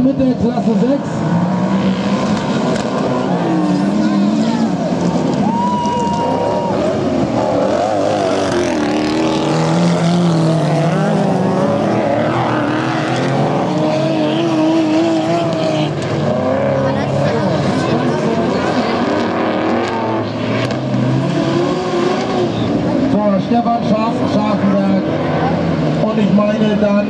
dritte Klasse 6. Stefan Scharfenberg und ich meine dann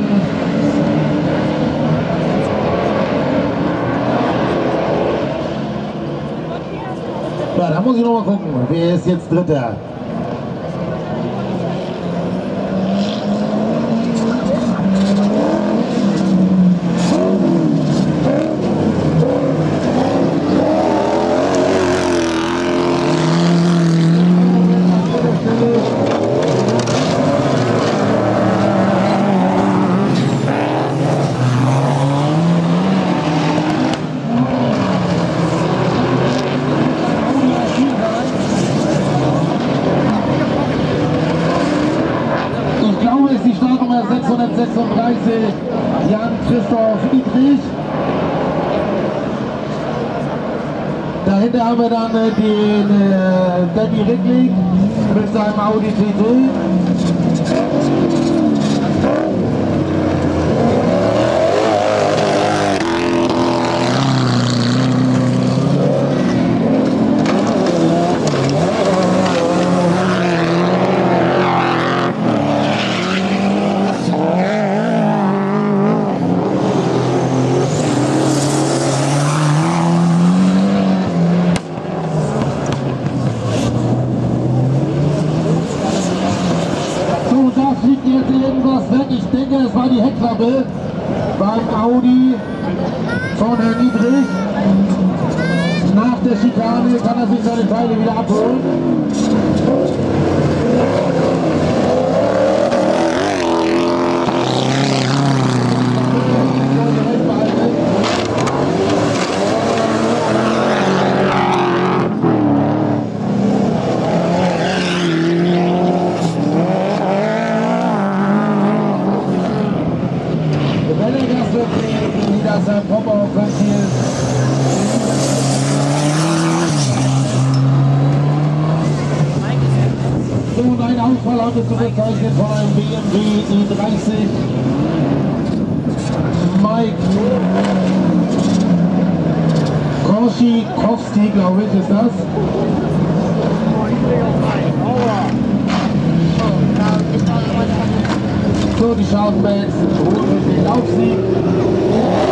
ja, da muss ich noch mal gucken, wer ist jetzt Dritter? Die Startnummer 636, Jan-Christoph Dietrich. Dahinter haben wir dann den Danny Rickling mit seinem Audi TT. Fliegt jetzt irgendwas weg? Ich denke, es war die Heckklappe beim Audi von Herrn Dietrich. Nach der Schikane kann er sich seine Teile wieder abholen. Sein Pop-Up-Ventil. So, und ein Ausfall haben wir zu verzeichnen von einem BMW i30. Mike Koschikowski, glaube ich, ist das. So, die Scharfenbergs holen durch den Laufsieg.